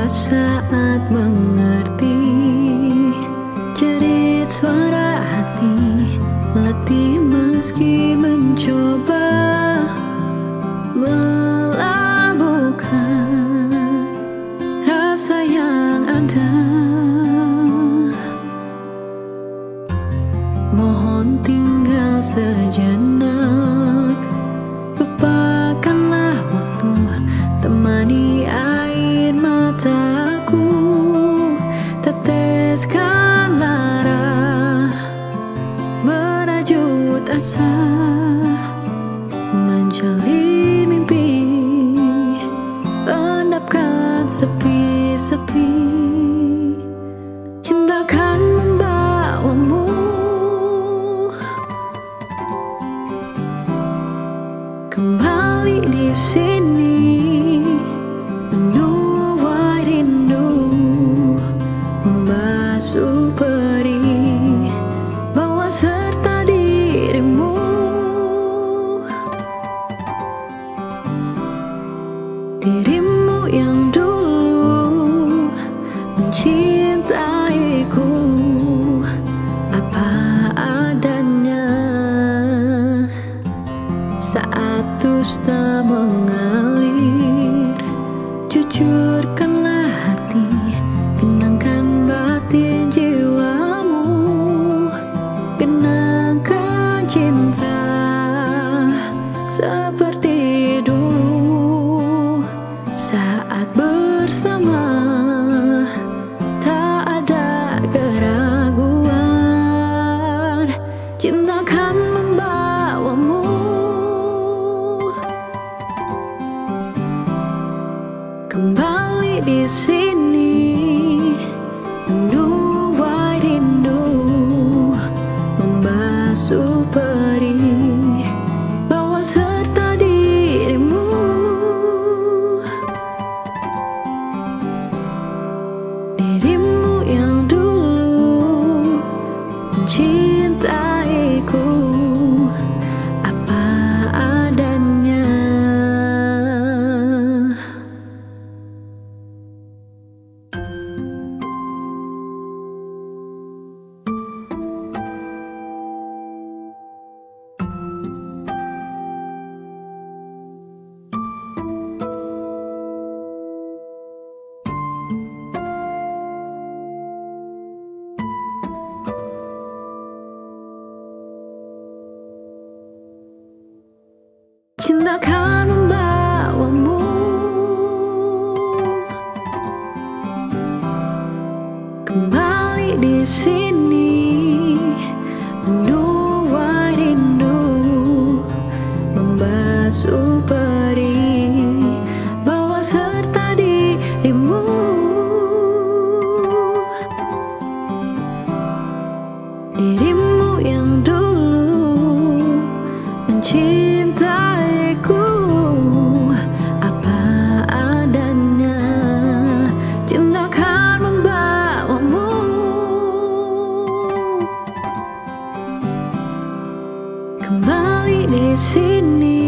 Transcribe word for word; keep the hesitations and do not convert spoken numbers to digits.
saat mengerti jerit suara hati, letih meski mencoba melabuhkan rasa yang ada. Mohon tinggal sejenak, lupakanlah waktu, temani air mataku, teteskan lara, merajut asa, menjali mimpi, endapkan sepi-sepi. Cinta akan membawamu kembali di sini, menuai rindu, membasuh perih, bawa serta dirimu. Dirimu yang dulu mencintaiku apa adanya. Saat dusta mengalir, jujurkanlah hati, kenangkan batin jiwamu, kenangkan cinta seperti dulu. Saat bersama tak ada keraguan, cinta akan membawamu kembali di sini, menuai rindu, membasuh perih, bawa serta dirimu. Dirimu yang dulu mencintaiku apa adanya. Cinta akan membawamu kembali di sini, menuai rindu, membasuh perih, bawa serta dirimu. Dirimu yang dulu mencintaiku apa adanya. Cinta akan membawamu kembali di sini,